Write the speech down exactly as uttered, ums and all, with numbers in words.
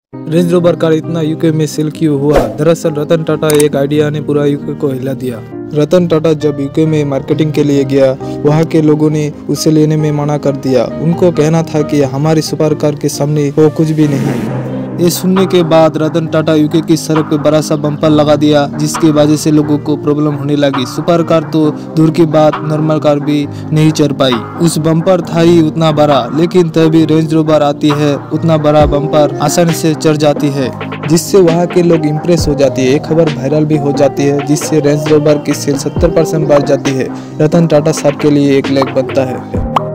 Range Rover car इतना UK में sale क्यों हुआ? दरअसल रतन टाटा एक आइडिया ने पूरा यूके को हिला दिया। रतन टाटा जब यूके में मार्केटिंग के लिए गया, वहाँ के लोगों ने उसे लेने में मना कर दिया। उनको कहना था कि हमारी सुपर कार के सामने वो कुछ भी नहीं। ये सुनने के बाद रतन टाटा यूके की सड़क पे बड़ा सा बम्पर लगा दिया, जिसकी वजह से लोगों को प्रॉब्लम होने लगी। सुपर कार तो दूर की बात, नॉर्मल कार भी नहीं चढ़ पाई। उस बम्पर था ही उतना बड़ा, लेकिन तभी रेंज रोवर आती है, उतना बड़ा बम्पर आसानी से चढ़ जाती है, जिससे वहाँ के लोग इम्प्रेस हो जाती है। ये खबर वायरल भी हो जाती है, जिससे रेंज रोवर की सेल सत्तर परसेंट बढ़ जाती है। रतन टाटा साहब के लिए एक लाइक बनता है।